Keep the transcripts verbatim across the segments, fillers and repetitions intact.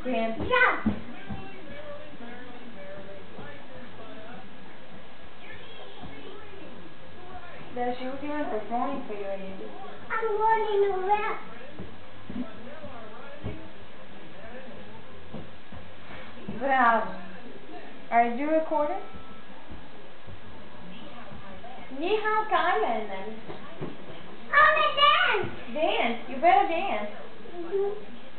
Dance. Yeah. No, she was even performing for you. And you. I'm running around. Bravo. Are you recording? Ni hao kaya then. I'm a dance. Dance. You better dance. Mm-hmm.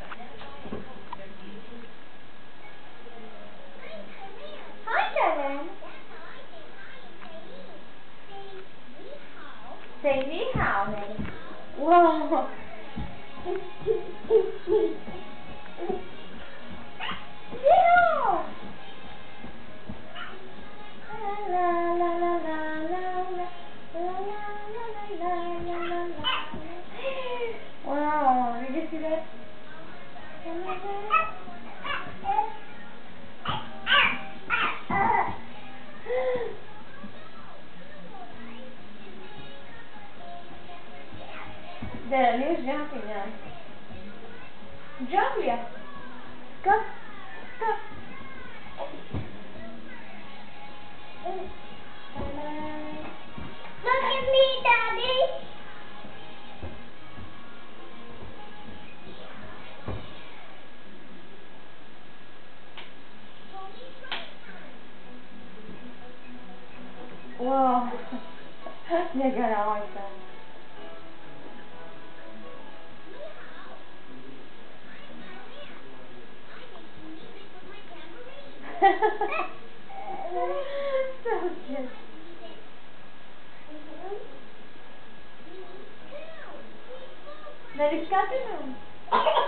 Hi, Kevin. Say ni hao then. Whoa. Yeah. La la la la la la la la la la la la. Wow, did you see that? The news jumping now. Jump, Leah. Go. Go. Look at me, Daddy. Whoa. They're gonna like that. So cute. That is cutting.